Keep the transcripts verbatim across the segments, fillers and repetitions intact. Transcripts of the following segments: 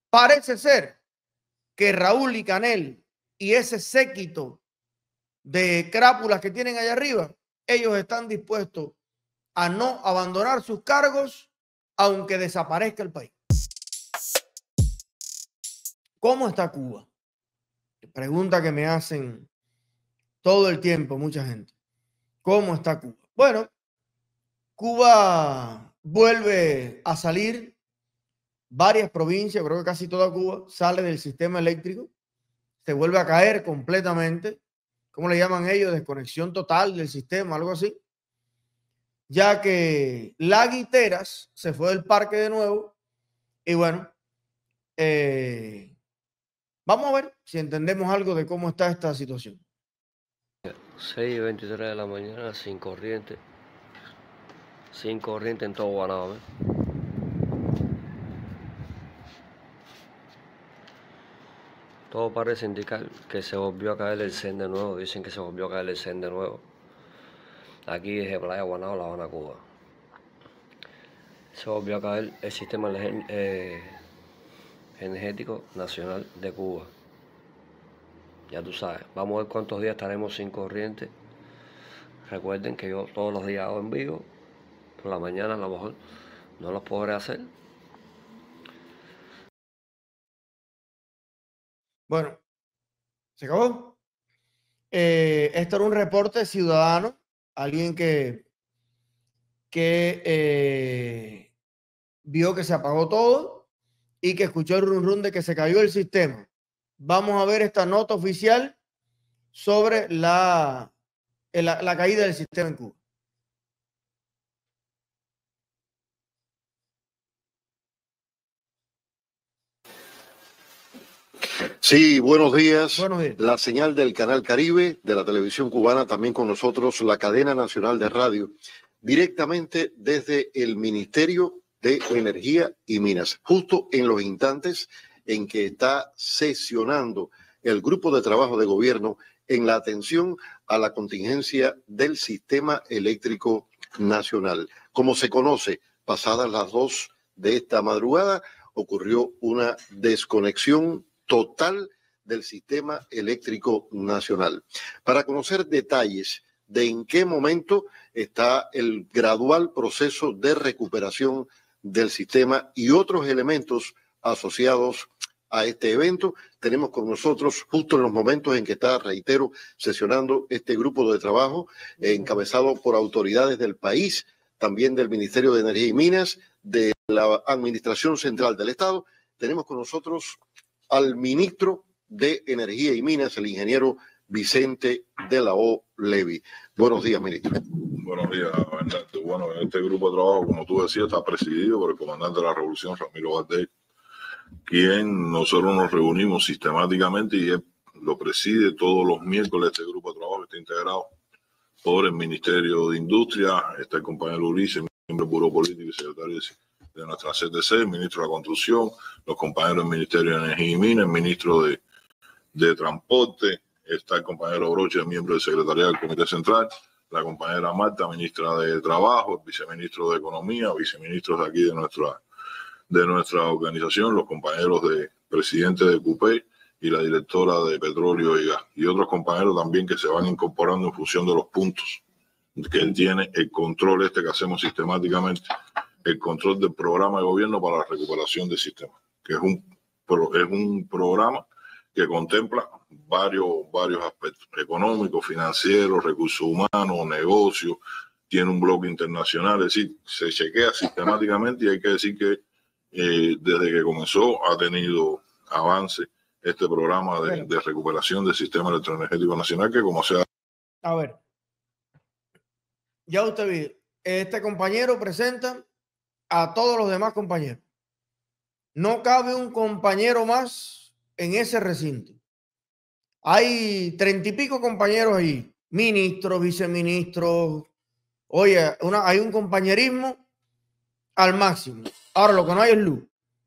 Parece ser que Raúl y Canel y ese séquito de crápulas que tienen allá arriba, ellos están dispuestos a no abandonar sus cargos aunque desaparezca el país. ¿Cómo está Cuba? Pregunta que me hacen todo el tiempo mucha gente. ¿Cómo está Cuba? Bueno, Cuba vuelve a salir, varias provincias, creo que casi toda Cuba sale del sistema eléctrico, se vuelve a caer completamente. ¿Cómo le llaman ellos? Desconexión total del sistema, algo así. Ya que la Guiteras se fue del parque de nuevo y bueno, eh, vamos a ver si entendemos algo de cómo está esta situación. seis y veintitrés de la mañana, sin corriente. Sin corriente en todo Guanabo. ¿eh? Todo parece indicar que se volvió a caer el C E N de nuevo. Dicen que se volvió a caer el C E N de nuevo. Aquí desde Playa Guanabo, La Habana, Cuba. Se volvió a caer el sistema eh, energético nacional de Cuba. Ya tú sabes. Vamos a ver cuántos días estaremos sin corriente. Recuerden que yo todos los días hago en vivo. Por la mañana a lo mejor no los podré hacer. Bueno, se acabó. Eh, esto era un reporte ciudadano, alguien que, que eh, vio que se apagó todo y que escuchó el rum rum de que se cayó el sistema. Vamos a ver esta nota oficial sobre la, la, la caída del sistema en Cuba. Sí, buenos días. Buenos días. La señal del Canal Caribe, de la televisión cubana, también con nosotros la cadena nacional de radio, directamente desde el Ministerio de Energía y Minas, justo en los instantes en que está sesionando el grupo de trabajo de gobierno en la atención a la contingencia del sistema eléctrico nacional. Como se conoce, pasadas las dos de esta madrugada, ocurrió una desconexión total del sistema eléctrico nacional. Para conocer detalles de en qué momento está el gradual proceso de recuperación del sistema y otros elementos asociados a este evento, tenemos con nosotros justo en los momentos en que está, reitero, sesionando este grupo de trabajo eh, encabezado por autoridades del país, también del Ministerio de Energía y Minas, de la Administración Central del Estado. Tenemos con nosotros al ministro de Energía y Minas, el ingeniero Vicente de la O. Levy. Buenos días, ministro. Buenos días, Bernardo. Bueno, este grupo de trabajo, como tú decías, está presidido por el comandante de la Revolución, Ramiro Valdés, quien nosotros nos reunimos sistemáticamente y él lo preside todos los miércoles. Este grupo de trabajo está integrado por el Ministerio de Industria, está el compañero Ulises, miembro del Buró Político y secretario de nuestra C T C, el ministro de la Construcción, los compañeros del Ministerio de Energía y Minas, el ministro de, de Transporte, está el compañero Broche, miembro del Secretariado del Comité Central, la compañera Marta, ministra de Trabajo, el viceministro de Economía, viceministros de aquí de nuestra, de nuestra organización, los compañeros de presidente de C U P E y la directora de Petróleo y Gas, y otros compañeros también que se van incorporando en función de los puntos que él tiene, el control este que hacemos sistemáticamente, el control del programa de gobierno para la recuperación del sistema, que es un, es un programa que contempla varios, varios aspectos económicos, financieros, recursos humanos, negocios, tiene un bloque internacional, es decir, se chequea sistemáticamente y hay que decir que eh, desde que comenzó ha tenido avance este programa de, de recuperación del sistema electroenergético nacional, que como sea... A ver, ya usted vio, este compañero presenta a todos los demás compañeros. No cabe un compañero más en ese recinto. Hay treinta y pico compañeros ahí, ministros, viceministros. Oye, una, hay un compañerismo al máximo. Ahora lo que no hay es luz.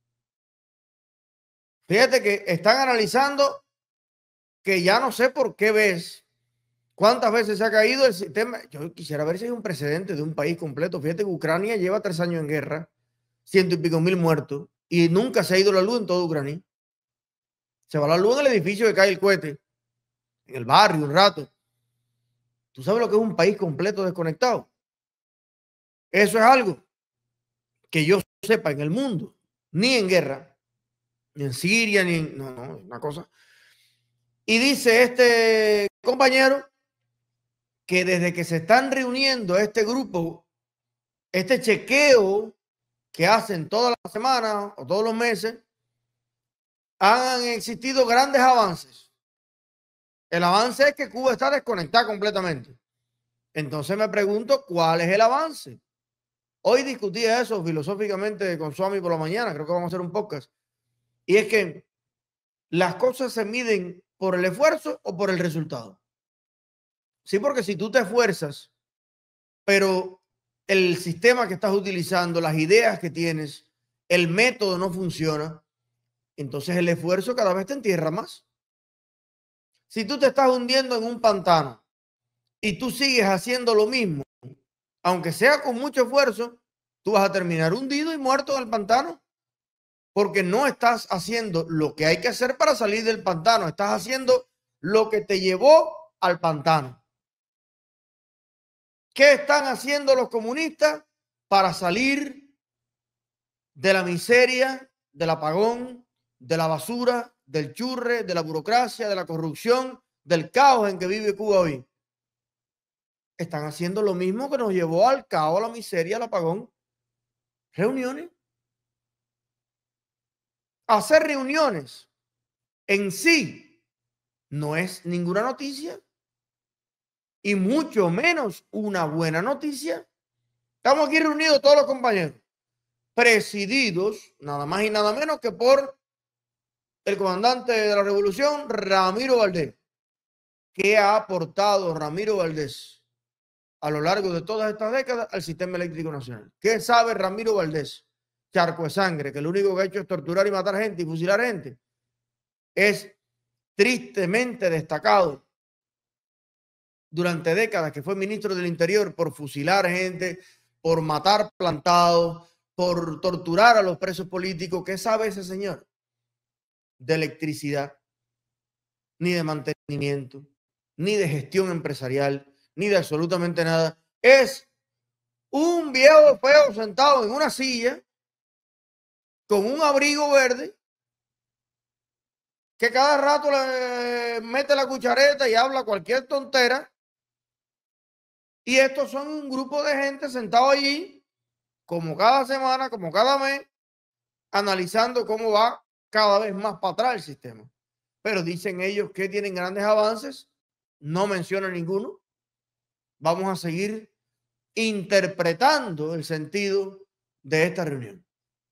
Fíjate que están analizando que ya no sé por qué ves cuántas veces se ha caído el sistema. Yo quisiera ver si hay un precedente de un país completo. Fíjate que Ucrania lleva tres años en guerra, ciento y pico mil muertos, y nunca se ha ido la luz en todo Ucrania. Se va la luz en el edificio que cae el cohete, en el barrio un rato. ¿Tú sabes lo que es un país completo desconectado? Eso es algo que yo sepa en el mundo, ni en guerra, ni en Siria, ni en... No, no, es una cosa. Y dice este compañero que desde que se están reuniendo este grupo, este chequeo que hacen todas las semanas o todos los meses, han existido grandes avances. El avance es que Cuba está desconectada completamente. Entonces me pregunto, ¿cuál es el avance? Hoy discutí eso filosóficamente con Swami por la mañana, creo que vamos a hacer un podcast. Y es que las cosas se miden por el esfuerzo o por el resultado. Sí, porque si tú te esfuerzas, pero el sistema que estás utilizando, las ideas que tienes, el método no funciona, entonces el esfuerzo cada vez te entierra más. Si tú te estás hundiendo en un pantano y tú sigues haciendo lo mismo, aunque sea con mucho esfuerzo, tú vas a terminar hundido y muerto en el pantano, porque no estás haciendo lo que hay que hacer para salir del pantano, estás haciendo lo que te llevó al pantano. ¿Qué están haciendo los comunistas para salir de la miseria, del apagón, de la basura, del churre, de la burocracia, de la corrupción, del caos en que vive Cuba hoy? Están haciendo lo mismo que nos llevó al caos, a la miseria, al apagón. Reuniones. Hacer reuniones en sí no es ninguna noticia y mucho menos una buena noticia. Estamos aquí reunidos todos los compañeros, presididos nada más y nada menos que por el comandante de la revolución, Ramiro Valdés. ¿Qué ha aportado Ramiro Valdés a lo largo de todas estas décadas al sistema eléctrico nacional? ¿Qué sabe Ramiro Valdés? Charco de sangre, que lo único que ha hecho es torturar y matar gente y fusilar gente. Es tristemente destacado durante décadas que fue ministro del Interior por fusilar gente, por matar plantados, por torturar a los presos políticos. ¿Qué sabe ese señor? De electricidad, ni de mantenimiento, ni de gestión empresarial, ni de absolutamente nada. Es un viejo feo sentado en una silla con un abrigo verde que cada rato le mete la cuchareta y habla cualquier tontera. Y estos son un grupo de gente sentado allí, como cada semana, como cada mes, analizando cómo va cada vez más para atrás el sistema. Pero dicen ellos que tienen grandes avances, no mencionan ninguno. Vamos a seguir interpretando el sentido de esta reunión.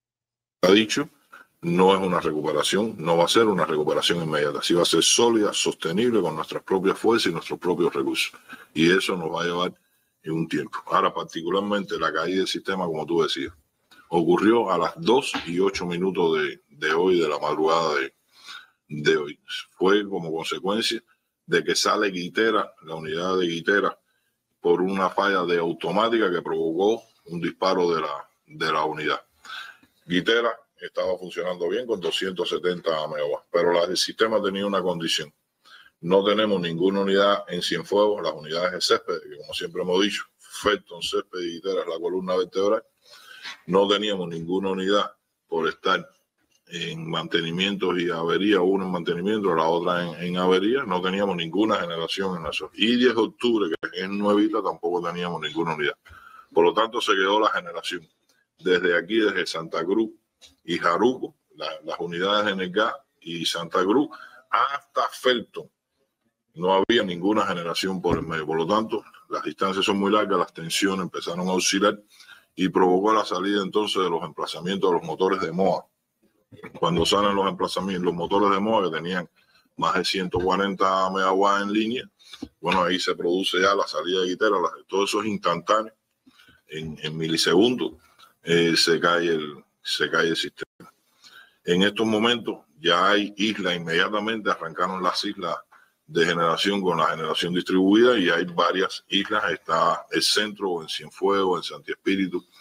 Ha dicho, no es una recuperación, no va a ser una recuperación inmediata, sí va a ser sólida, sostenible con nuestras propias fuerzas y nuestros propios recursos. Y eso nos va a llevar en un tiempo. Ahora, particularmente la caída del sistema, como tú decías, ocurrió a las dos y ocho minutos de, de hoy, de la madrugada de, de hoy. Fue como consecuencia de que sale Guitera, la unidad de Guitera, por una falla de automática que provocó un disparo de la, de la unidad. Guitera estaba funcionando bien con doscientos setenta megawatts, pero la, el sistema tenía una condición. No tenemos ninguna unidad en Cienfuegos, las unidades de césped, que como siempre hemos dicho, Felton, césped y Guitera es la columna vertebral. No teníamos ninguna unidad por estar en mantenimientos y avería, una en mantenimiento, la otra en, en avería. No teníamos ninguna generación en la zona. Y diez de octubre, que es nuevita, tampoco teníamos ninguna unidad. Por lo tanto, se quedó la generación. Desde aquí, desde Santa Cruz y Jaruco, la, las unidades de N G A y Santa Cruz, hasta Felton. No había ninguna generación por el medio. Por lo tanto, las distancias son muy largas, las tensiones empezaron a oscilar y provocó la salida entonces de los emplazamientos de los motores de M O A. Cuando salen los emplazamientos, los motores de M O A que tenían más de ciento cuarenta megawatts en línea, bueno, ahí se produce ya la salida de Guitera, todo eso es instantáneo, en, en milisegundos eh, se, cae el, se cae el sistema. En estos momentos ya hay islas, inmediatamente arrancaron las islas de generación con la generación distribuida y hay varias islas, está el centro en Cienfuegos, en Santi Espíritu,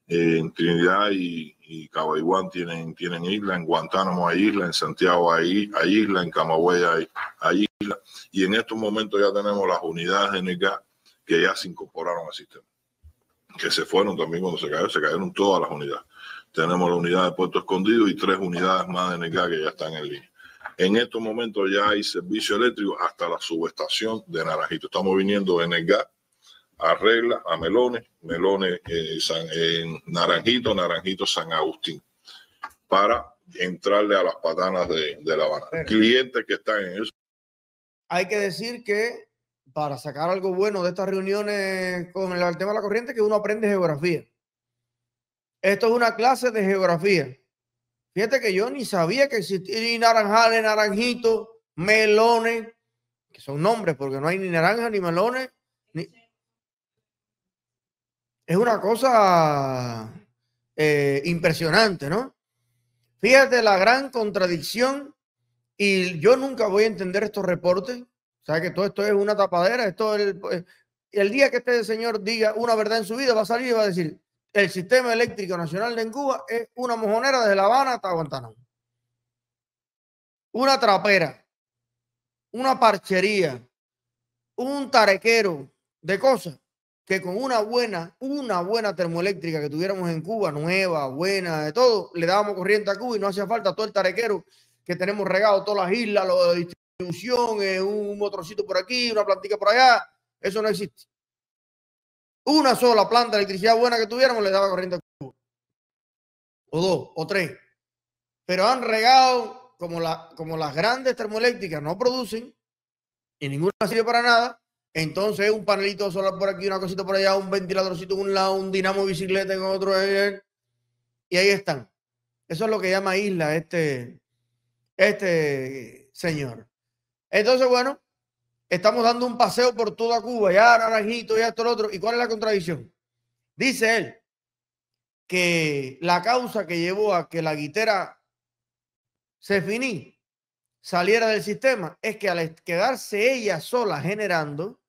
Eh, en Trinidad y, y Cabaiguán tienen, tienen isla, en Guantánamo hay isla, en Santiago hay, hay isla, en Camagüey hay, hay isla. Y en estos momentos ya tenemos las unidades de Energas que ya se incorporaron al sistema, que se fueron también cuando se cayó, se cayeron todas las unidades. Tenemos la unidad de Puerto Escondido y tres unidades más de Energas que ya están en línea. En estos momentos ya hay servicio eléctrico hasta la subestación de Naranjito. Estamos viniendo de Energas a Regla, a Melones, Melones, eh, San, eh, Naranjito, Naranjito, San Agustín, para entrarle a las patanas de, de La Habana. Pero clientes que están en eso. Hay que decir que para sacar algo bueno de estas reuniones con el, el tema de la corriente, que uno aprende geografía. Esto es una clase de geografía. Fíjate que yo ni sabía que existían naranjales, naranjitos, melones, que son nombres, porque no hay ni naranjas ni melones. Ni... Es una cosa eh, impresionante, ¿no? Fíjate la gran contradicción, y yo nunca voy a entender estos reportes. O sea, que todo esto es una tapadera. Esto es el, el día que este señor diga una verdad en su vida, va a salir y va a decir: el sistema eléctrico nacional de Cuba es una mojonera desde La Habana hasta Guantánamo. Una trapera, una parchería, un tarequero de cosas que con una buena, una buena termoeléctrica que tuviéramos en Cuba, nueva, buena, de todo, le dábamos corriente a Cuba y no hacía falta todo el tarequero que tenemos regado, todas las islas, lo de distribución, eh, un motorcito por aquí, una plantica por allá. Eso no existe. Una sola planta de electricidad buena que tuviéramos le daba corriente a Cuba. O dos, o tres. Pero han regado, como, la, como las grandes termoeléctricas no producen y ninguna sirve para nada, entonces un panelito solar por aquí, una cosita por allá, un ventiladorcito en un lado, un dinamo de bicicleta en otro, y ahí están. Eso es lo que llama isla este, este señor. Entonces, bueno, estamos dando un paseo por toda Cuba, ya Naranjito, ya esto, lo otro. ¿Y cuál es la contradicción? Dice él que la causa que llevó a que la guitera se finí saliera del sistema es que al quedarse ella sola generando,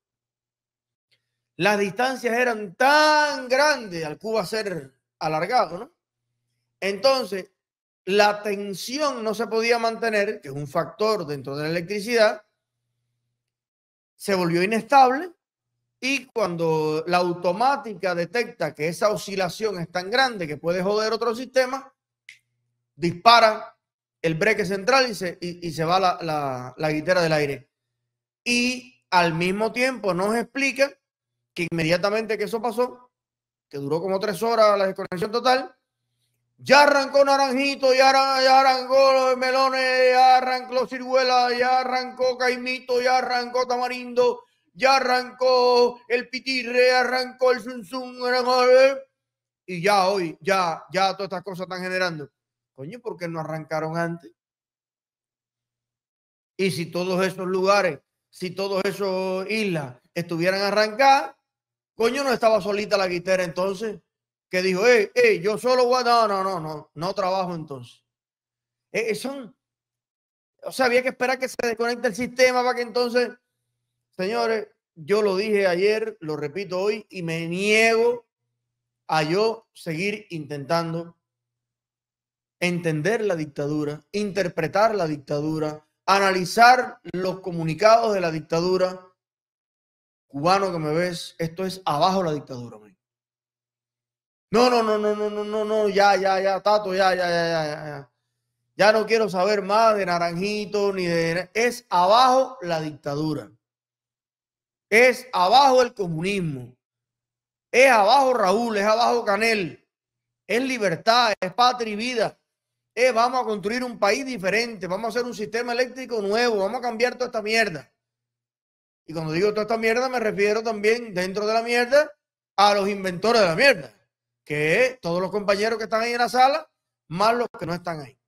las distancias eran tan grandes al Cuba ser alargado, ¿no? Entonces, la tensión no se podía mantener, que es un factor dentro de la electricidad, se volvió inestable, y cuando la automática detecta que esa oscilación es tan grande que puede joder otro sistema, dispara el breque central y se, y, y se va la, la, la guitera del aire. Y al mismo tiempo nos explica que inmediatamente que eso pasó, que duró como tres horas la desconexión total, ya arrancó Naranjito, ya, ya arrancó los melones, ya arrancó ciruela, ya arrancó Caimito, ya arrancó Tamarindo, ya arrancó el pitirre, ya arrancó el zum zum, y ya hoy, ya, ya todas estas cosas están generando. Coño, ¿por qué no arrancaron antes? Y si todos esos lugares, si todos esos islas estuvieran arrancadas, coño, no estaba solita la guitera entonces, que dijo, hey, hey, yo solo voy a... No, no, no, no, no trabajo entonces. Eh, son... O sea, había que esperar que se desconecte el sistema para que entonces... Señores, yo lo dije ayer, lo repito hoy, y me niego a yo seguir intentando entender la dictadura, interpretar la dictadura, analizar los comunicados de la dictadura. Cubano que me ves, esto es abajo la dictadura. Man. No, no, no, no, no, no, no, no, ya, ya, ya, Tato, ya, ya, ya, ya, ya. Ya no quiero saber más de Naranjito ni de... Es abajo la dictadura. Es abajo el comunismo. Es abajo Raúl, es abajo Canel. Es libertad, es patria y vida. Es vamos a construir un país diferente, vamos a hacer un sistema eléctrico nuevo, vamos a cambiar toda esta mierda. Y cuando digo toda esta mierda me refiero también dentro de la mierda a los inventores de la mierda, que es todos los compañeros que están ahí en la sala, más los que no están ahí.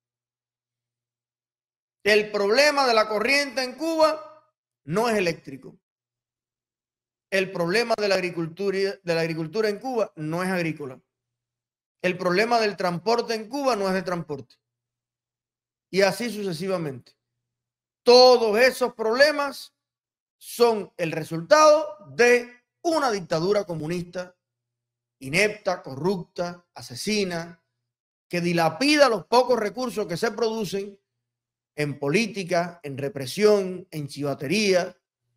El problema de la corriente en Cuba no es eléctrico. El problema de la agricultura, de la agricultura en Cuba no es agrícola. El problema del transporte en Cuba no es de transporte. Y así sucesivamente. Todos esos problemas son el resultado de una dictadura comunista inepta, corrupta, asesina, que dilapida los pocos recursos que se producen en política, en represión, en chivatería,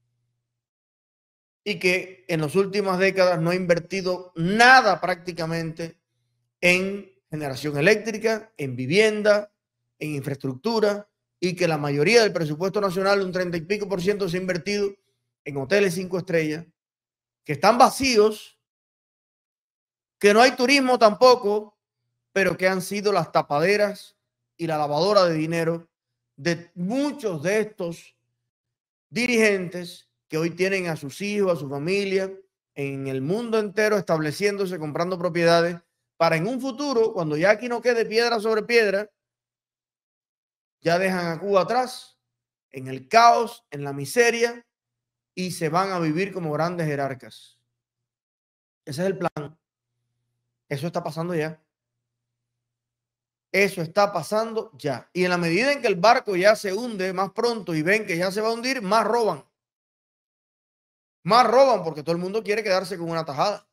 y que en las últimas décadas no ha invertido nada prácticamente en generación eléctrica, en vivienda, en infraestructura, y que la mayoría del presupuesto nacional, un treinta y pico por ciento, se ha invertido en hoteles cinco estrellas, que están vacíos, que no hay turismo tampoco, pero que han sido las tapaderas y la lavadora de dinero de muchos de estos dirigentes que hoy tienen a sus hijos, a su familia, en el mundo entero estableciéndose, comprando propiedades, para en un futuro, cuando ya aquí no quede piedra sobre piedra, ya dejan a Cuba atrás, en el caos, en la miseria, y se van a vivir como grandes jerarcas. Ese es el plan. Eso está pasando ya. Eso está pasando ya. Y en la medida en que el barco ya se hunde más pronto y ven que ya se va a hundir, más roban. Más roban porque todo el mundo quiere quedarse con una tajada.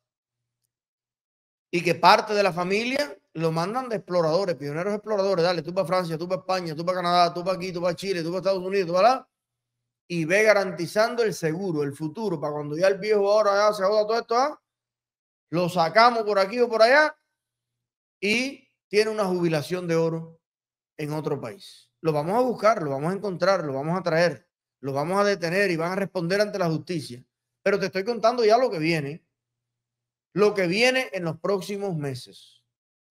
Y que parte de la familia lo mandan de exploradores, pioneros exploradores. Dale, tú para Francia, tú para España, tú para Canadá, tú para aquí, tú para Chile, tú para Estados Unidos, tú para allá. Y ve garantizando el seguro, el futuro, para cuando ya el viejo ahora ya se joda todo esto, ¿ah? Lo sacamos por aquí o por allá y tiene una jubilación de oro en otro país. Lo vamos a buscar, lo vamos a encontrar, lo vamos a traer, lo vamos a detener y van a responder ante la justicia. Pero te estoy contando ya lo que viene, lo que viene en los próximos meses.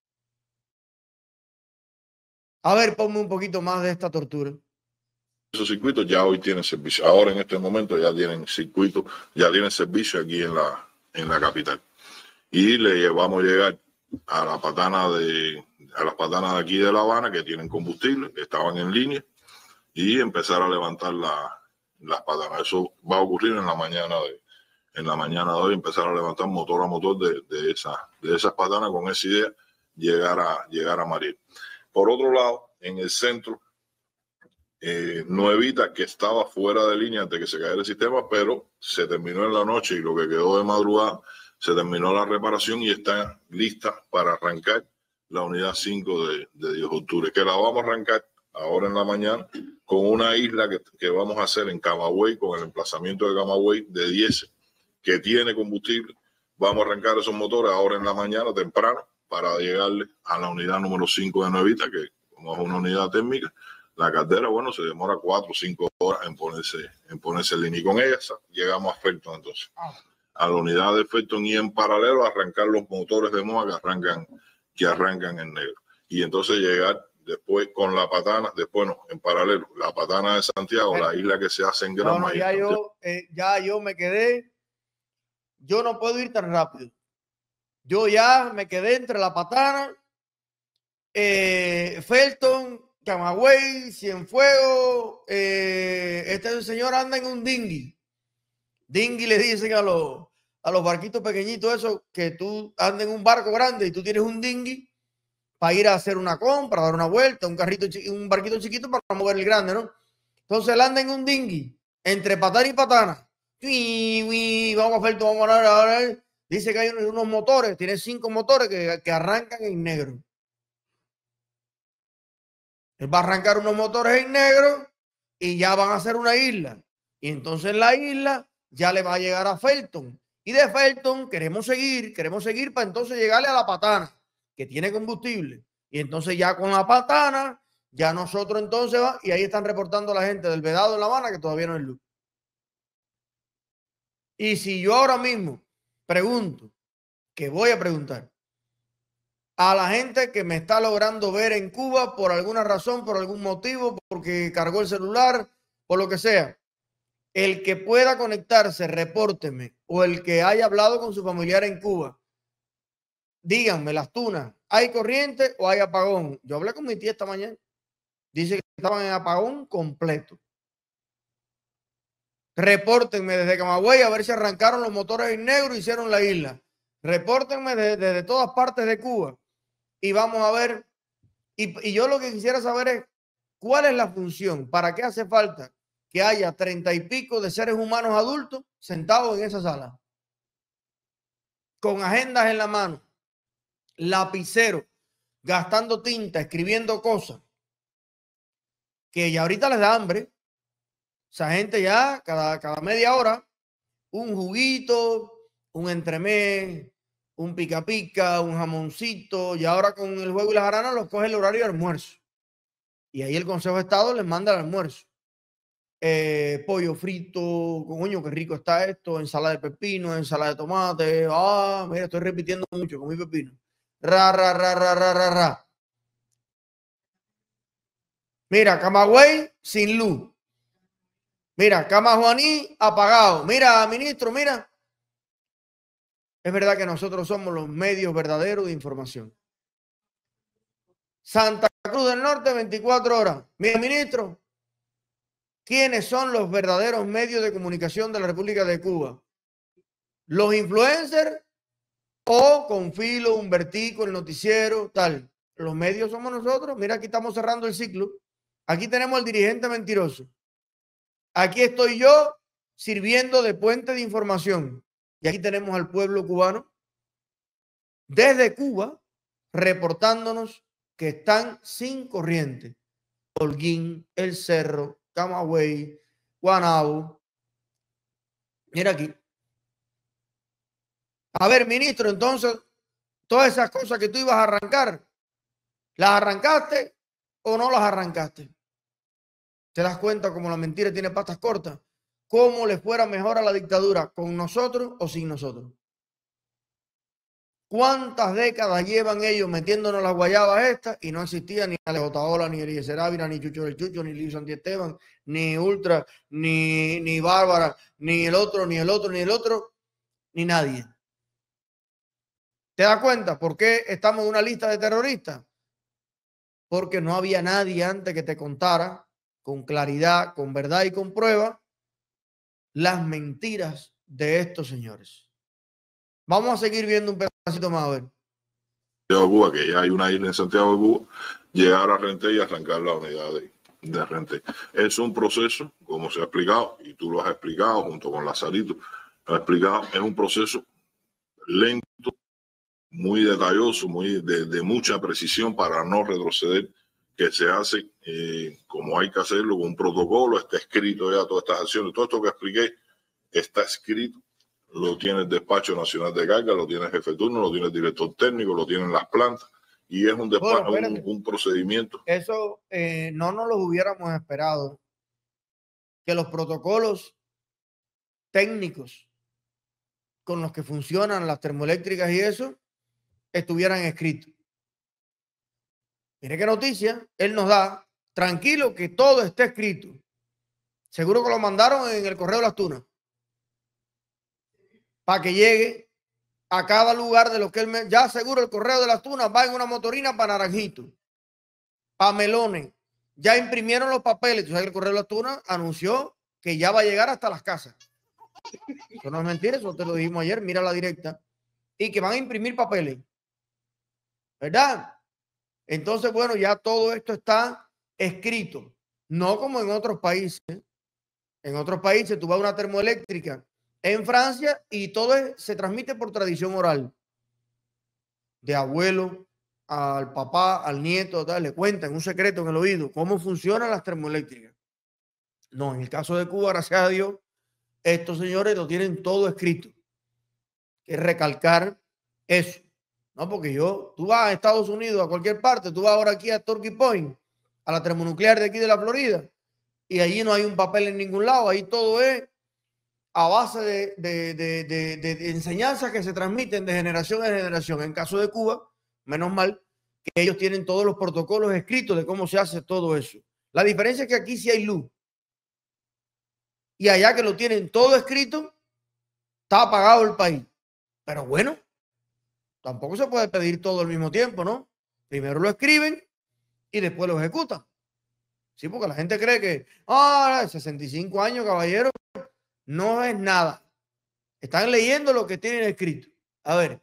A ver, ponme un poquito más de esta tortura. Esos circuitos ya hoy tienen servicio. Ahora en este momento ya tienen circuitos, ya tienen servicio aquí en la, en la capital. Y le vamos a llegar a la patana de a las patanas de aquí de La Habana que tienen combustible, que estaban en línea, y empezar a levantar la, las patanas. Eso va a ocurrir en la mañana de en la mañana de hoy, empezar a levantar motor a motor de, de, esa, de esas patanas, con esa idea llegar a llegar a Mariel. Por otro lado, en el centro, eh, Nuevita, que estaba fuera de línea antes de que se cayera el sistema, pero se terminó en la noche y lo que quedó de madrugada, se terminó la reparación y está lista para arrancar la unidad cinco de, de Dios de Octubre, que la vamos a arrancar ahora en la mañana con una isla que, que vamos a hacer en Camagüey, con el emplazamiento de Camagüey de diésel, que tiene combustible. Vamos a arrancar esos motores ahora en la mañana temprano para llegarle a la unidad número cinco de Nuevita, que como es una unidad térmica, la caldera, bueno, se demora cuatro o cinco horas en ponerse, en ponerse en línea. Y con ella llegamos a Felton entonces. A la unidad de Felton y en paralelo a arrancar los motores de MOA que arrancan, que arrancan en negro. Y entonces llegar después con la patana, después no, en paralelo, la patana de Santiago, eh, la isla que se hace en Gran no, no, ya yo, eh, ya yo me quedé, yo no puedo ir tan rápido. Yo ya me quedé entre la patana, eh, Felton, Camagüey, Cienfuegos, eh, este señor anda en un dinghy. Dinghy le dicen a los, a los barquitos pequeñitos esos, que tú andas en un barco grande y tú tienes un dinghy para ir a hacer una compra, dar una vuelta, un carrito, un barquito chiquito para mover el grande, ¿no? Entonces él anda en un dinghy entre patana y patana. Vamos a hacer, vamos a ver. Dice que hay unos motores, tiene cinco motores que, que arrancan en negro. Él va a arrancar unos motores en negro y ya van a hacer una isla. Y entonces la isla ya le va a llegar a Felton. Y de Felton queremos seguir, queremos seguir para entonces llegarle a la patana, que tiene combustible. Y entonces ya con la patana, ya nosotros entonces va, y ahí están reportando la gente del Vedado en La Habana que todavía no hay luz. Y si yo ahora mismo pregunto, que voy a preguntar, a la gente que me está logrando ver en Cuba por alguna razón, por algún motivo, porque cargó el celular, por lo que sea, el que pueda conectarse, repórteme, o el que haya hablado con su familiar en Cuba, díganme las tunas, ¿hay corriente o hay apagón? Yo hablé con mi tía esta mañana, dice que estaban en apagón completo. Repórtenme desde Camagüey a ver si arrancaron los motores en negro y hicieron la isla. Repórtenme desde, desde todas partes de Cuba y vamos a ver. Y, y yo lo que quisiera saber es cuál es la función, para qué hace falta que haya treinta y pico de seres humanos adultos sentados en esa sala. con agendas en la mano, lapicero, gastando tinta, escribiendo cosas, que ya ahorita les da hambre. Esa gente ya cada, cada media hora, un juguito, un entremés, un pica pica, un jamoncito, y ahora con el juego y las jaranas los coge el horario de almuerzo. Y ahí el Consejo de Estado les manda el almuerzo. Eh, pollo frito, coño, qué rico está esto, ensalada de pepino, ensalada de tomate. Ah, mira, estoy repitiendo mucho con mi pepino. Ra, ra, ra, ra, ra, ra, ra. Mira, Camagüey sin luz. Mira, Camajuaní apagado. Mira, ministro, mira. Es verdad que nosotros somos los medios verdaderos de información. Santa Cruz del Norte, veinticuatro horas. Mira, ministro, ¿quiénes son los verdaderos medios de comunicación de la República de Cuba? ¿Los influencers o Confilo, Humbertico, el noticiero, tal? Los medios somos nosotros. Mira, aquí estamos cerrando el ciclo. Aquí tenemos al dirigente mentiroso. Aquí estoy yo sirviendo de puente de información. Y aquí tenemos al pueblo cubano desde Cuba reportándonos que están sin corriente. Holguín, El Cerro, Camagüey, Guanabo. Mira aquí. A ver, ministro, entonces, todas esas cosas que tú ibas a arrancar, ¿las arrancaste o no las arrancaste? ¿Te das cuenta cómo la mentira tiene patas cortas? ¿Cómo le fuera mejor a la dictadura con nosotros o sin nosotros? ¿Cuántas décadas llevan ellos metiéndonos las guayabas estas y no existía ni Alejo Taola, ni Eliezer Ávila, ni Chucho del Chucho, ni Luis Santi Esteban, ni Ultra, ni, ni Bárbara, ni el otro, ni el otro, ni el otro, ni nadie? ¿Te das cuenta por qué estamos en una lista de terroristas? Porque no había nadie antes que te contara con claridad, con verdad y con prueba las mentiras de estos señores. Vamos a seguir viendo un pedacito más, a ver. Santiago de Cuba, que ya hay una isla en Santiago de Cuba, llegar a Rente y arrancar la unidad de, de Rente. Es un proceso, como se ha explicado, y tú lo has explicado junto con Lazarito, lo has explicado, es un proceso lento, muy detalloso, muy de, de mucha precisión para no retroceder, que se hace eh, como hay que hacerlo, con un protocolo, está escrito ya todas estas acciones, todo esto que expliqué está escrito. Lo tiene el Despacho Nacional de Carga, lo tiene el jefe de turno, lo tiene el director técnico, lo tienen las plantas y es un, despacho, bueno, un, un procedimiento. Eso eh, no nos lo hubiéramos esperado, que los protocolos técnicos con los que funcionan las termoeléctricas y eso estuvieran escritos. Mire qué noticia, él nos da, tranquilo que todo está escrito. Seguro que lo mandaron en el correo de las tunas, para que llegue a cada lugar de lo que él me... Ya seguro el correo de las tunas va en una motorina para Naranjito, para Melones. Ya imprimieron los papeles. Tú sabes que el correo de las tunas anunció que ya va a llegar hasta las casas. Eso no es mentira, eso te lo dijimos ayer, mira la directa. Y que van a imprimir papeles, ¿verdad? Entonces, bueno, ya todo esto está escrito. No como en otros países. En otros países tú vas a una termoeléctrica en Francia y todo es, se transmite por tradición oral. De abuelo al papá, al nieto, tal, le cuentan un secreto en el oído cómo funcionan las termoeléctricas. No, en el caso de Cuba, gracias a Dios, estos señores lo tienen todo escrito. Hay que recalcar eso. No, porque yo, tú vas a Estados Unidos, a cualquier parte, tú vas ahora aquí a Torquay Point, a la termonuclear de aquí de la Florida, y allí no hay un papel en ningún lado, ahí todo es a base de, de, de, de, de, de enseñanzas que se transmiten de generación en generación. En caso de Cuba, menos mal que ellos tienen todos los protocolos escritos de cómo se hace todo eso. La diferencia es que aquí sí hay luz. Y allá que lo tienen todo escrito, está apagado el país. Pero bueno, tampoco se puede pedir todo al mismo tiempo, ¿no? Primero lo escriben y después lo ejecutan. Sí, porque la gente cree que, ah, sesenta y cinco años, caballero, no es nada. Están leyendo lo que tienen escrito. A ver.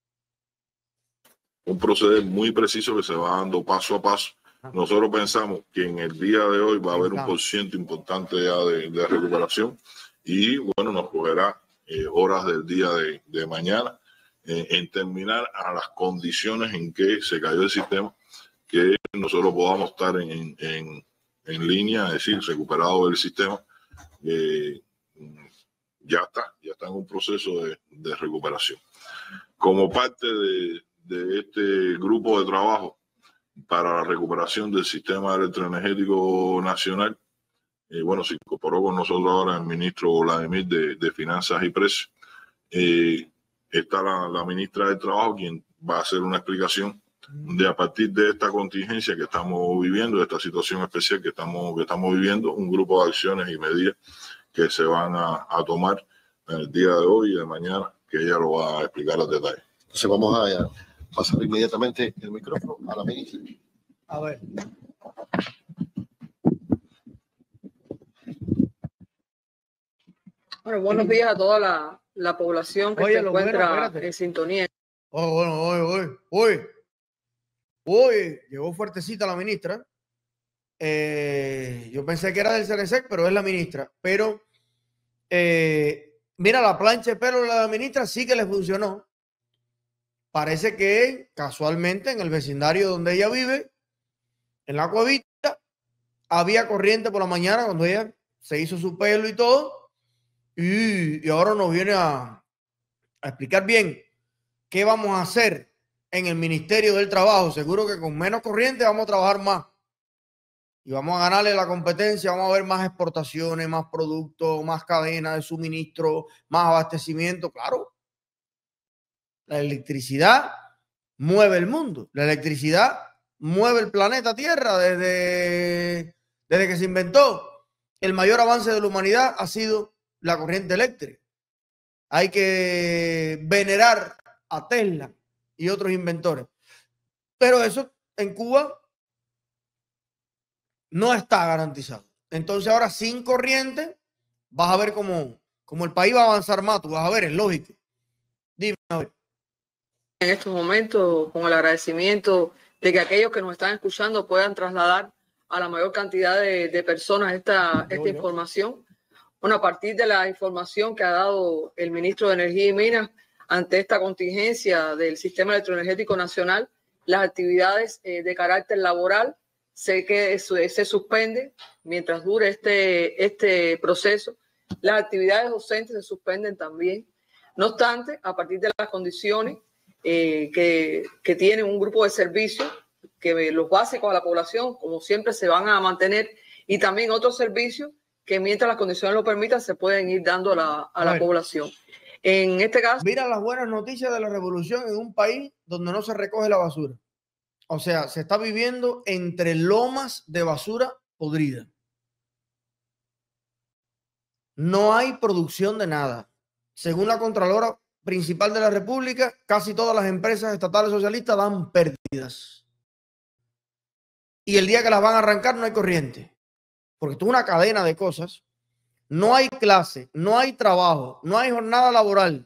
Un proceder muy preciso que se va dando paso a paso. Nosotros pensamos que en el día de hoy va a haber un por ciento importante ya de, de recuperación y bueno, nos cogerá eh, horas del día de, de mañana eh, en terminar a las condiciones en que se cayó el sistema, que nosotros podamos estar en, en, en línea, es decir, recuperado el sistema. Eh, ya está, ya está en un proceso de, de recuperación. Como parte de, de este grupo de trabajo para la recuperación del sistema electroenergético nacional, eh, bueno, se incorporó con nosotros ahora el ministro Vladimir de, de Finanzas y Precios. Eh, está la, la ministra del Trabajo, quien va a hacer una explicación de a partir de esta contingencia que estamos viviendo, de esta situación especial que estamos, que estamos viviendo, un grupo de acciones y medidas que se van a, a tomar en el día de hoy y de mañana, que ella lo va a explicar al detalle. Entonces vamos a pasar inmediatamente el micrófono a la ministra. A ver. Bueno, buenos días a toda la, la población que Oye, se encuentra bueno, en sintonía. Oh, bueno, hoy, hoy, hoy, hoy llegó fuertecita la ministra. Eh, yo pensé que era del CENESEC, pero es la ministra. Pero eh, mira, la plancha de pelo de la ministra sí que le funcionó. Parece que casualmente en el vecindario donde ella vive, en la Cuevita, había corriente por la mañana cuando ella se hizo su pelo y todo. Y, y ahora nos viene a, a explicar bien qué vamos a hacer en el Ministerio del Trabajo. Seguro que con menos corriente vamos a trabajar más. Y vamos a ganarle la competencia, vamos a ver más exportaciones, más productos, más cadena de suministro, más abastecimiento. Claro, la electricidad mueve el mundo. La electricidad mueve el planeta Tierra desde, desde que se inventó. El mayor avance de la humanidad ha sido la corriente eléctrica. Hay que venerar a Tesla y otros inventores. Pero eso en Cuba no está garantizado. Entonces ahora sin corriente vas a ver cómo, cómo el país va a avanzar más. Tú vas a ver, es lógico. Dime a ver. En estos momentos, con el agradecimiento de que aquellos que nos están escuchando puedan trasladar a la mayor cantidad de, de personas esta, esta información. Bueno, a partir de la información que ha dado el ministro de Energía y Minas ante esta contingencia del Sistema Electroenergético Nacional, las actividades eh, de carácter laboral se, que, se, se suspenden mientras dure este, este proceso. Las actividades docentes se suspenden también. No obstante, a partir de las condiciones eh, que, que tienen un grupo de servicios, que los básicos a la población, como siempre, se van a mantener, y también otros servicios que mientras las condiciones lo permitan se pueden ir dando a la, a a la población. En este caso... Mira las buenas noticias de la revolución en un país donde no se recoge la basura. O sea, se está viviendo entre lomas de basura podrida. No hay producción de nada. Según la Contralora Principal de la República, casi todas las empresas estatales socialistas dan pérdidas. Y el día que las van a arrancar no hay corriente. Porque esto es una cadena de cosas. No hay clase, no hay trabajo, no hay jornada laboral.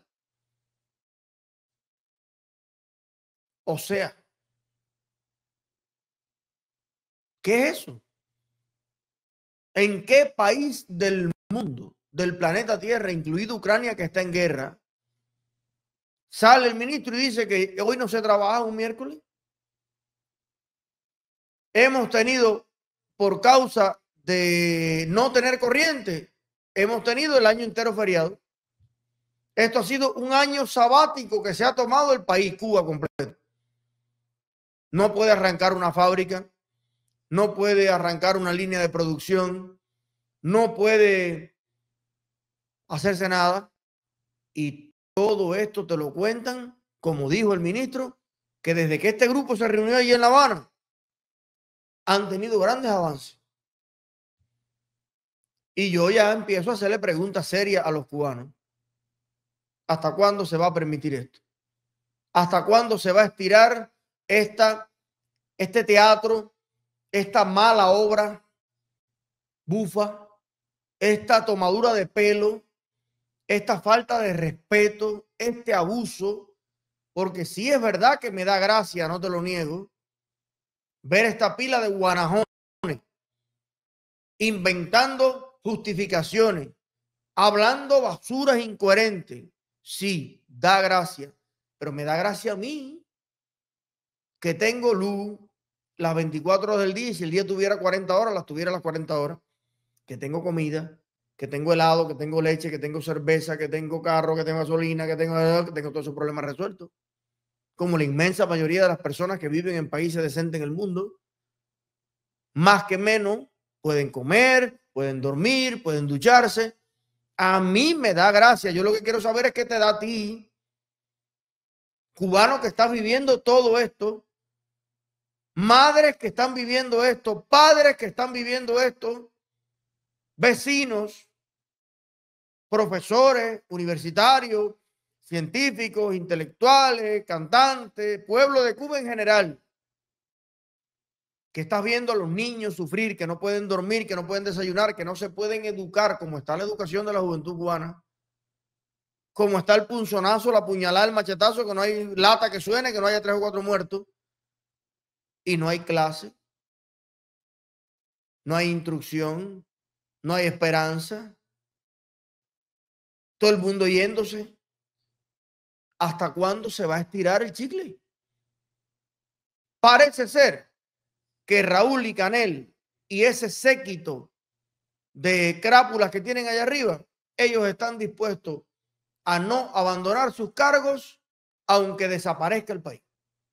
O sea, ¿qué es eso? ¿En qué país del mundo, del planeta Tierra, incluido Ucrania que está en guerra, sale el ministro y dice que hoy no se trabaja un miércoles? Hemos tenido, por causa de no tener corriente, hemos tenido el año entero feriado. Esto ha sido un año sabático que se ha tomado el país, Cuba completo. No puede arrancar una fábrica, no puede arrancar una línea de producción, no puede hacerse nada. Y todo esto te lo cuentan, como dijo el ministro, que desde que este grupo se reunió allí en La Habana, han tenido grandes avances. Y yo ya empiezo a hacerle preguntas serias a los cubanos. ¿Hasta cuándo se va a permitir esto? ¿Hasta cuándo se va a estirar esta, este teatro, esta mala obra bufa, esta tomadura de pelo, esta falta de respeto, este abuso? Porque sí es verdad que me da gracia, no te lo niego, ver esta pila de guanajones inventando justificaciones, hablando basuras incoherentes. Sí, da gracia. pero me da gracia a mí que tengo luz las veinticuatro horas del día, y si el día tuviera cuarenta horas, las tuviera las cuarenta horas, que tengo comida, que tengo helado, que tengo leche, que tengo cerveza, que tengo carro, que tengo gasolina, que tengo, que tengo todos esos problemas resueltos, como la inmensa mayoría de las personas que viven en países decentes en el mundo. Más que menos, pueden comer, pueden dormir, pueden ducharse. A mí me da gracia. Yo lo que quiero saber es qué te da a ti, cubano que estás viviendo todo esto, madres que están viviendo esto, padres que están viviendo esto, vecinos, profesores, universitarios, científicos, intelectuales, cantantes, pueblo de Cuba en general, que estás viendo a los niños sufrir, que no pueden dormir, que no pueden desayunar, que no se pueden educar, como está la educación de la juventud cubana, como está el punzonazo, la puñalada, el machetazo, que no hay lata que suene, que no haya tres o cuatro muertos, y no hay clase, no hay instrucción, no hay esperanza, todo el mundo yéndose. ¿Hasta cuándo se va a estirar el chicle? Parece ser que Raúl y Canel y ese séquito de crápulas que tienen allá arriba, ellos están dispuestos a no abandonar sus cargos aunque desaparezca el país.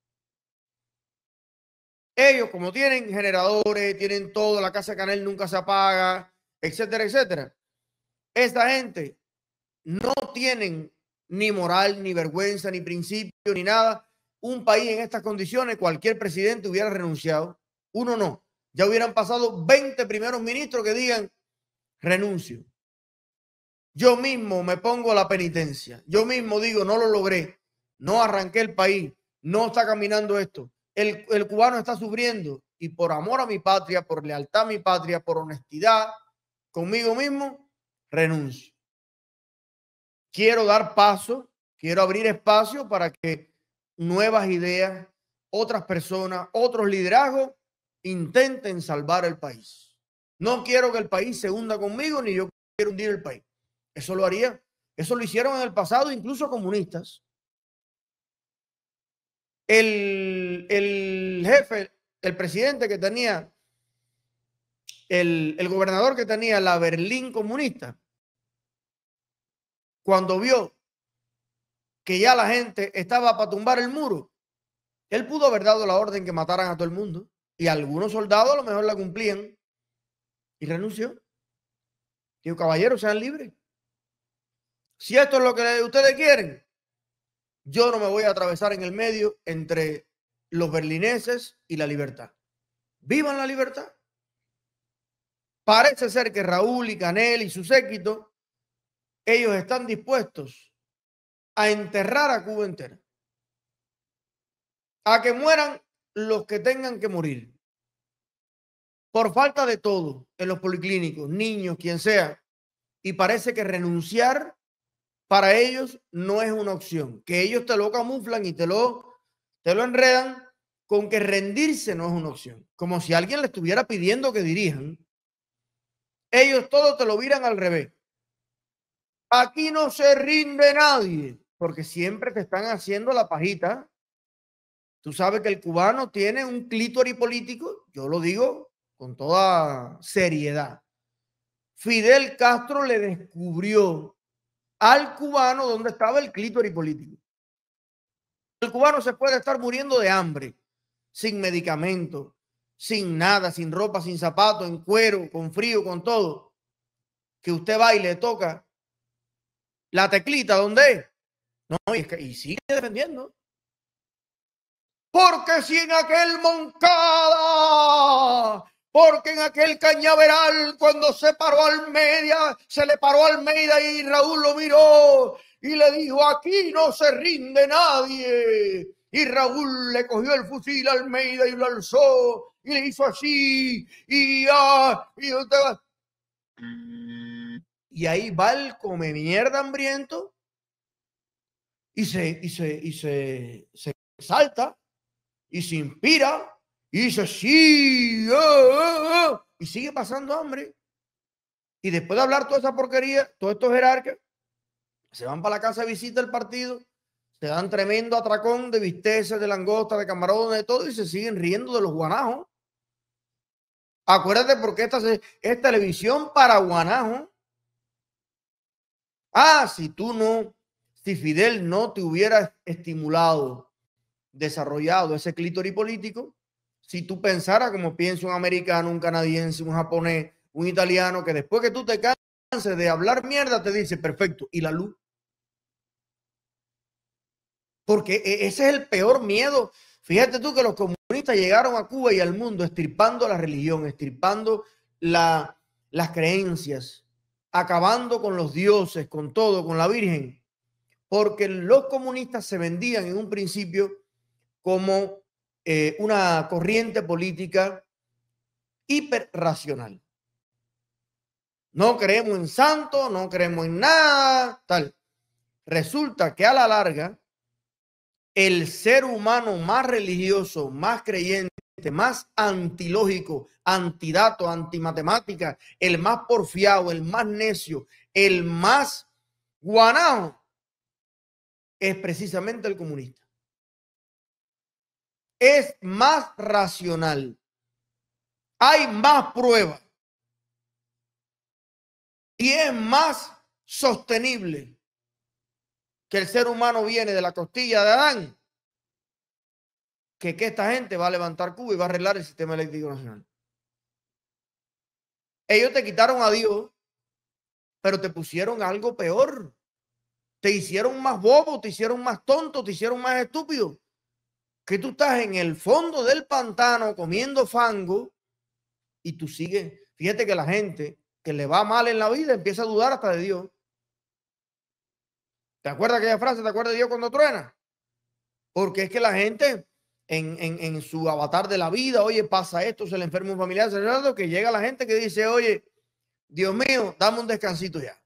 Ellos, como tienen generadores, tienen todo, la casa de Canel nunca se apaga, etcétera, etcétera. Esta gente no tienen ni moral, ni vergüenza, ni principio, ni nada. Un país en estas condiciones, cualquier presidente hubiera renunciado. Uno no. Ya hubieran pasado veinte primeros ministros que digan renuncio. Yo mismo me pongo a la penitencia. Yo mismo digo, no lo logré. No arranqué el país. No está caminando esto. El, el cubano está sufriendo y por amor a mi patria, por lealtad a mi patria, por honestidad conmigo mismo, renuncio. Quiero dar paso, quiero abrir espacio para que nuevas ideas, otras personas, otros liderazgos intenten salvar el país. No quiero que el país se hunda conmigo, ni yo quiero hundir el país. Eso lo haría. Eso lo hicieron en el pasado, incluso comunistas. El, el jefe, el presidente que tenía, el, el gobernador que tenía la Berlín comunista, cuando vio que ya la gente estaba para tumbar el muro, él pudo haber dado la orden que mataran a todo el mundo y algunos soldados a lo mejor la cumplían y renunció. Digo, caballeros, sean libres. Si esto es lo que ustedes quieren, yo no me voy a atravesar en el medio entre los berlineses y la libertad. ¡Vivan la libertad! Parece ser que Raúl y Canel y su séquito, ellos están dispuestos a enterrar a Cuba entera. A que mueran los que tengan que morir. Por falta de todo en los policlínicos, niños, quien sea. Y parece que renunciar para ellos no es una opción, que ellos te lo camuflan y te lo, te lo enredan con que rendirse no es una opción, como si alguien le estuviera pidiendo que dirijan. Ellos todo te lo viran al revés. Aquí no se rinde nadie, porque siempre te están haciendo la pajita. Tú sabes que el cubano tiene un clítoris político, yo lo digo con toda seriedad. Fidel Castro le descubrió al cubano donde estaba el clítoris político. El cubano se puede estar muriendo de hambre, sin medicamentos, sin nada, sin ropa, sin zapatos, en cuero, con frío, con todo. Que usted va y le toca la teclita, ¿dónde es? No, y, es que, y sigue defendiendo. Porque si en aquel Moncada, porque en aquel Cañaveral, cuando se paró Almeida, se le paró Almeida y Raúl lo miró y le dijo, aquí no se rinde nadie. Y Raúl le cogió el fusil a Almeida y lo alzó y le hizo así y, ah, y, y ahí va el come mierda hambriento y se, y se, y se, se salta y se inspira y dice sí, oh, oh, oh, y sigue pasando hambre. Y después de hablar toda esa porquería, todos estos jerarcas se van para la casa de visita del partido, Se dan tremendo atracón de bisteces, de langosta, de camarones, de todo y se siguen riendo de los guanajos. Acuérdate porque esta es televisión para guanajos. Ah, si tú no, si Fidel no te hubiera estimulado, desarrollado ese clítoris político, si tú pensaras como piensa un americano, un canadiense, un japonés, un italiano, que después que tú te canses de hablar mierda, te dice, perfecto, ¿y la luz? Porque ese es el peor miedo. Fíjate tú que los comunistas llegaron a Cuba y al mundo estirpando la religión, estirpando la, las creencias, acabando con los dioses, con todo, con la Virgen. Porque los comunistas se vendían en un principio como eh, una corriente política hiperracional. No creemos en santos, no creemos en nada, tal. Resulta que a la larga, el ser humano más religioso, más creyente, más antilógico, antidato, antimatemática, el más porfiado, el más necio, el más guanajo, es precisamente el comunista. Es más racional. Hay más pruebas. Y es más sostenible que el ser humano viene de la costilla de Adán, que, que esta gente va a levantar Cuba y va a arreglar el sistema eléctrico nacional. Ellos te quitaron a Dios, pero te pusieron algo peor. Te hicieron más bobo, te hicieron más tonto, te hicieron más estúpido. Que tú estás en el fondo del pantano comiendo fango y tú sigues. Fíjate que la gente que le va mal en la vida empieza a dudar hasta de Dios. ¿Te acuerdas aquella frase? ¿Te acuerdas de Dios cuando truena? Porque es que la gente en, en, en su avatar de la vida, oye, pasa esto, se le enferma un familiar, se le que llega la gente que dice, oye, Dios mío, dame un descansito ya.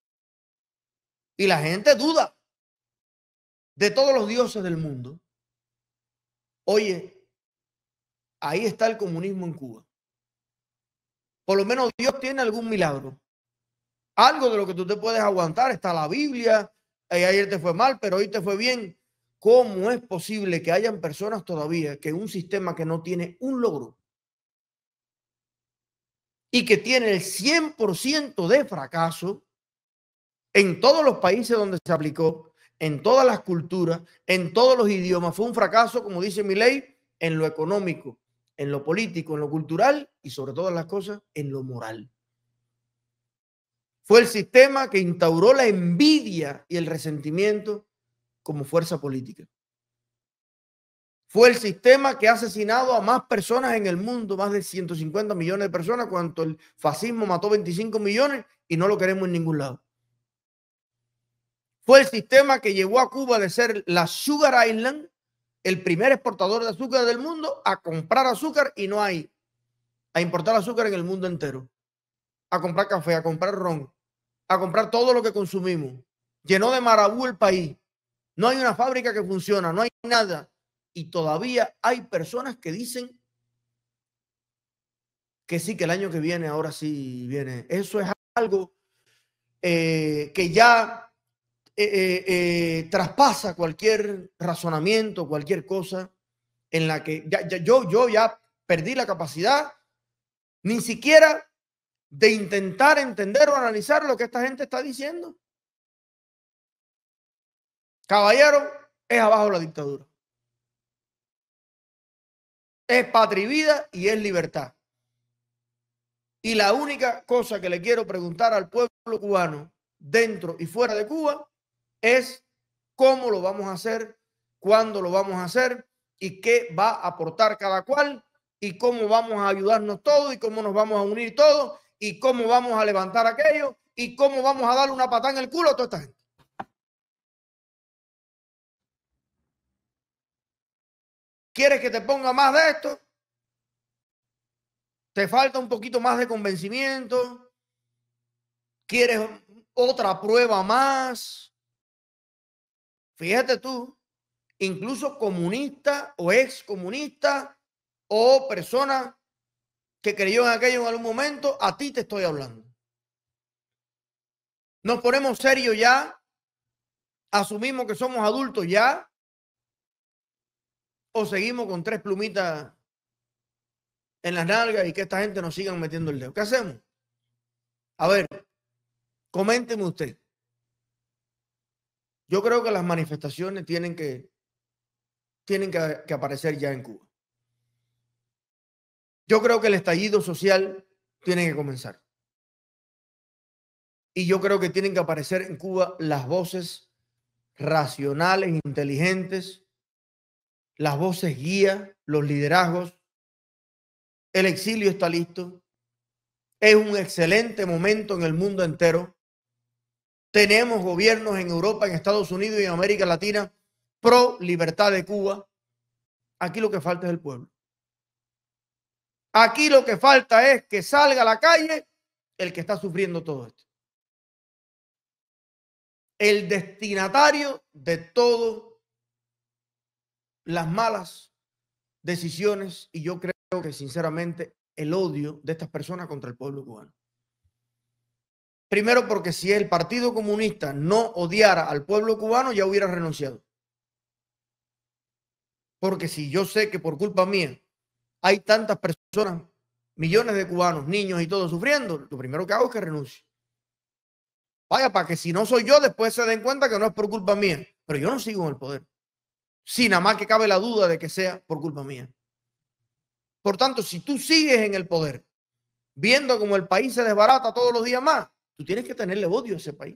Y la gente duda de todos los dioses del mundo. Oye, ahí está el comunismo en Cuba. Por lo menos Dios tiene algún milagro. Algo de lo que tú te puedes aguantar. Está la Biblia. Ayer te fue mal, pero hoy te fue bien. ¿Cómo es posible que hayan personas todavía que un sistema que no tiene un logro y que tiene el cien por ciento de fracaso en todos los países donde se aplicó, en todas las culturas, en todos los idiomas? Fue un fracaso, como dice Milei, en lo económico, en lo político, en lo cultural y sobre todas las cosas, en lo moral. Fue el sistema que instauró la envidia y el resentimiento como fuerza política. Fue el sistema que ha asesinado a más personas en el mundo, más de ciento cincuenta millones de personas, cuando el fascismo mató veinticinco millones y no lo queremos en ningún lado. Fue el sistema que llevó a Cuba de ser la Sugar Island, el primer exportador de azúcar del mundo, a comprar azúcar y no hay, a importar azúcar en el mundo entero, a comprar café, a comprar ron, a comprar todo lo que consumimos. Llenó de marabú el país. No hay una fábrica que funciona, no hay nada. Y todavía hay personas que dicen que sí, que el año que viene, ahora sí viene. Eso es algo eh, que ya eh, eh, eh, traspasa cualquier razonamiento, cualquier cosa en la que ya, ya, yo, yo ya perdí la capacidad ni siquiera de intentar entender o analizar lo que esta gente está diciendo. Caballero, es abajo la dictadura. Es patria y vida y es libertad. Y la única cosa que le quiero preguntar al pueblo cubano, dentro y fuera de Cuba, es cómo lo vamos a hacer, cuándo lo vamos a hacer y qué va a aportar cada cual y cómo vamos a ayudarnos todos y cómo nos vamos a unir todos y cómo vamos a levantar aquello y cómo vamos a darle una patada en el culo a toda esta gente. ¿Quieres que te ponga más de esto? ¿Te falta un poquito más de convencimiento? ¿Quieres otra prueba más? Fíjate tú, incluso comunista o ex comunista o persona que creyó en aquello en algún momento, a ti te estoy hablando. Nos ponemos serios ya ¿Asumimos que somos adultos ya? ¿O seguimos con tres plumitas en las nalgas y que esta gente nos sigan metiendo el dedo? ¿Qué hacemos? A ver, coménteme usted. Yo creo que las manifestaciones tienen que, tienen que, que aparecer ya en Cuba. Yo creo que el estallido social tiene que comenzar. Y yo creo que tienen que aparecer en Cuba las voces racionales, inteligentes, las voces guía, los liderazgos. El exilio está listo. Es un excelente momento en el mundo entero. Tenemos gobiernos en Europa, en Estados Unidos y en América Latina pro libertad de Cuba. Aquí lo que falta es el pueblo. Aquí lo que falta es que salga a la calle el que está sufriendo todo esto. El destinatario de todas las malas decisiones, y yo creo que sinceramente el odio de estas personas contra el pueblo cubano. Primero, porque si el Partido Comunista no odiara al pueblo cubano, ya hubiera renunciado. Porque si yo sé que por culpa mía hay tantas personas, millones de cubanos, niños y todos sufriendo, lo primero que hago es que renuncie. Vaya, para que si no soy yo, después se den cuenta que no es por culpa mía. Pero yo no sigo en el poder. Si nada más que cabe la duda de que sea por culpa mía. Por tanto, si tú sigues en el poder, viendo cómo el país se desbarata todos los días más, tú tienes que tenerle odio a ese país.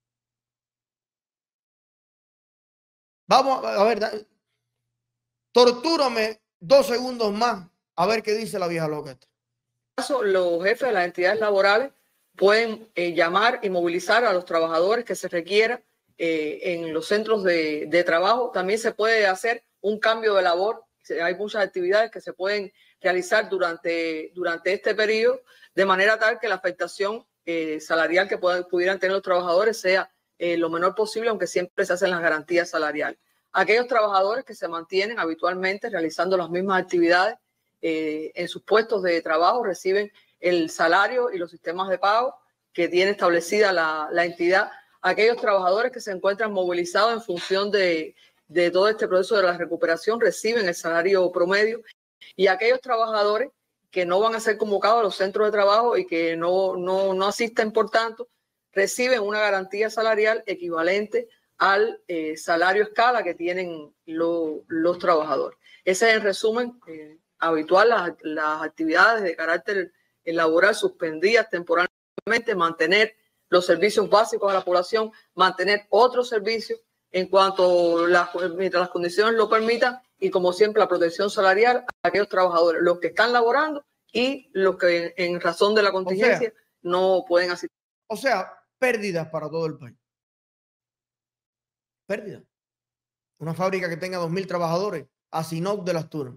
Vamos a ver, tortúrame dos segundos más a ver qué dice la vieja loca esta. Los jefes de las entidades laborales pueden eh, llamar y movilizar a los trabajadores que se requiera eh, en los centros de, de trabajo. También se puede hacer un cambio de labor. Hay muchas actividades que se pueden realizar durante, durante este periodo, de manera tal que la afectación eh, salarial que puedan, pudieran tener los trabajadores sea eh, lo menor posible, aunque siempre se hacen las garantías salariales. Aquellos trabajadores que se mantienen habitualmente realizando las mismas actividades eh, en sus puestos de trabajo reciben el salario y los sistemas de pago que tiene establecida la, la entidad. Aquellos trabajadores que se encuentran movilizados en función de, de todo este proceso de la recuperación reciben el salario promedio, y aquellos trabajadores que no van a ser convocados a los centros de trabajo y que no, no, no asisten, por tanto, reciben una garantía salarial equivalente al eh, salario escala que tienen lo, los trabajadores. Ese es, en resumen, eh, habitual las, las actividades de carácter laboral suspendidas temporalmente, mantener los servicios básicos a la población, mantener otros servicios en cuanto las, mientras las condiciones lo permitan, y como siempre la protección salarial a aquellos trabajadores, los que están laborando y los que en, en razón de la contingencia, o sea, no pueden asistir. O sea, pérdidas para todo el país. Pérdida. Una fábrica que tenga dos mil trabajadores, Asinoc de las Tunas.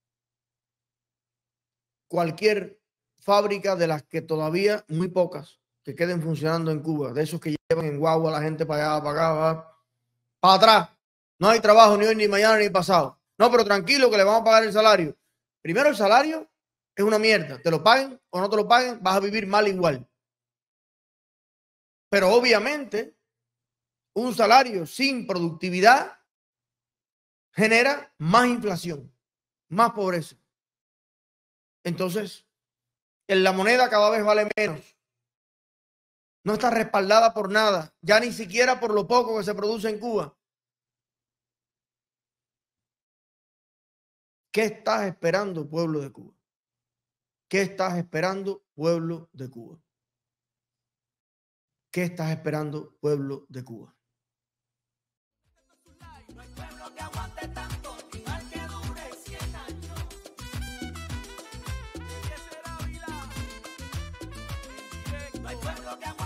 Cualquier fábrica de las que todavía, muy pocas, que queden funcionando en Cuba, de esos que llevan en guagua a la gente para allá, para acá, para atrás. No hay trabajo ni hoy, ni mañana, ni pasado. No, pero tranquilo que le vamos a pagar el salario. Primero, el salario es una mierda. Te lo paguen o no te lo paguen, vas a vivir mal igual. Pero obviamente, un salario sin productividad genera más inflación, más pobreza. Entonces, en la moneda cada vez vale menos. No está respaldada por nada, ya ni siquiera por lo poco que se produce en Cuba. ¿Qué estás esperando, pueblo de Cuba? ¿Qué estás esperando, pueblo de Cuba? ¿Qué estás esperando, pueblo de Cuba? No hay pueblo que aguante tanto, ni mal que dure cien años. Y ese era Vila. No hay pueblo que aguante